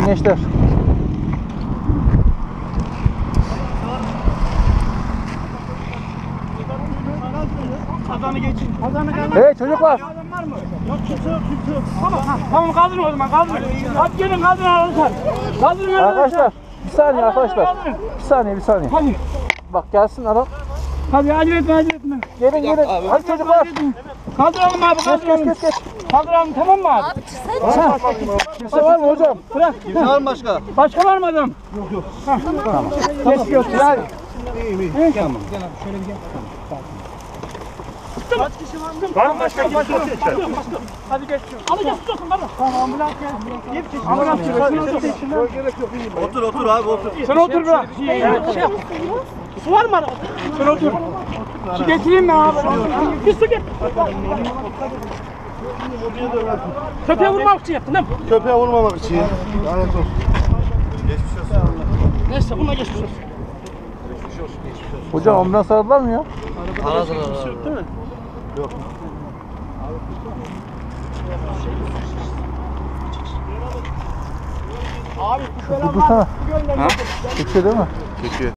gençler. Kazanı geçin. Kazanı kaldır. Hey çocuklar. Adam var mı? Yok kimse yok. Tamam tamam kaldırın o zaman kaldırın. Hadi gelin kaldırın arkadaşlar. Kaldırın Arkadaşlar bir saniye arkadaşlar. Kaldırın. Bir saniye. Hadi. Bak gelsin adam. Hadi acele etme. Gelin. Hadi çocuklar. Kaldıralım abi kaldıralım. Geç. Kaldıralım tamam mı abi? Kimse var mı hocam? Bırak. Kimse var mı başka? Başka var mı adam? Yok. Tamam. Geçiyor. Hadi. İyi. Tamam. Gel abi şöyle bir gel. Kaç kişi var mı? Var mı başka kimse yok. Hadi geç. Hadi geç tutun bana. Tamam ambulans geldi. Ambulans geliyor. Otur abi otur. Sen otur bırak. Su var mı arabada? Sen otur. Su getireyim mi abi? Bir su get. Köpeğe vurmak için yaptın değil mi? Köpeğe vurmamak için. Lanet olsun. Geçmiş olsun. Neyse bununla geçmiş olsun. Hocam ambulans aradılar mı ya? Aradılar. Değil mi? Yok. Abi Dursana. Çekiyor değil mi? Çekiyor.